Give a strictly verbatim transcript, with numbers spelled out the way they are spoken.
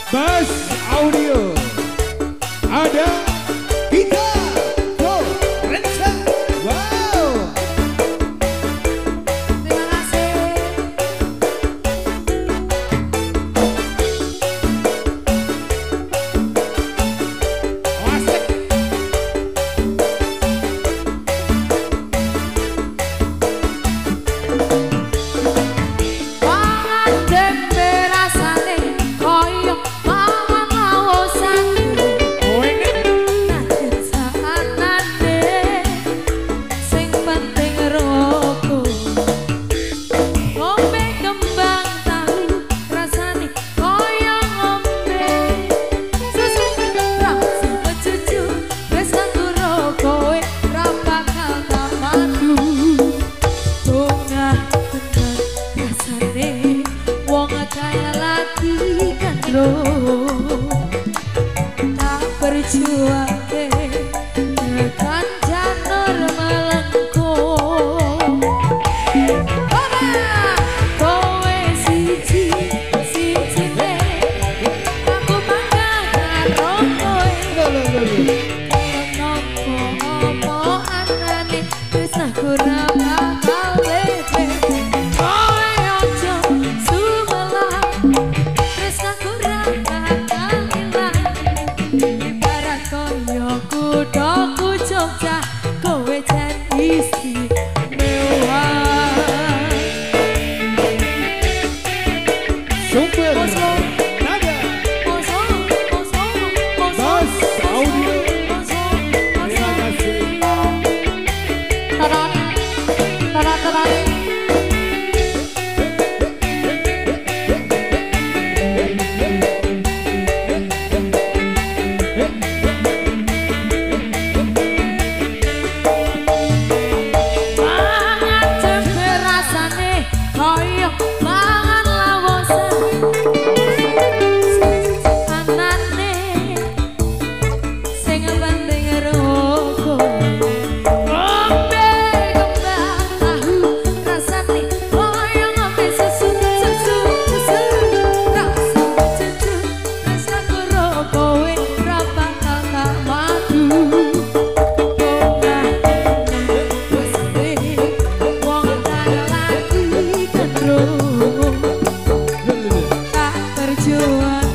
Bass Audio ada kita Go Rensa. Wow. Terima kasih. Asik. Pangan tempe rasane koyo pangan lawosan. Oh ini Nanging saanane sing penting roko. Ngombe kembang tahu rasane koyo ngombe susu rasa cucu wis aku rokoe ra bakal tak madu. Bunga tenan rasane wong kaya lagi kandro tak berjuangke tekan janur melengko. Kowe siji siji le aku bangga karo kowe. Nopo anane tresnaku ra bakal lebe. Kowe ojo sumelang, tresnaku ra bakal ilang. Ibarat koyo kuthaku Jogja, kowe jan istimewa. Super Poso, Nada poso, poso, poso, Bass Audio. poso, Terima poso. kasih. Taran, taran, taran. Pangan tempe rasane koyo pangan lawosan. Anane sing penting roko. Ngombe kembang tahu rasane koyo ngombe susu susu susu. Rasa cucu rasaku rokoe ra bakal tak madu. Wong kaya lagi kendro tak berjuang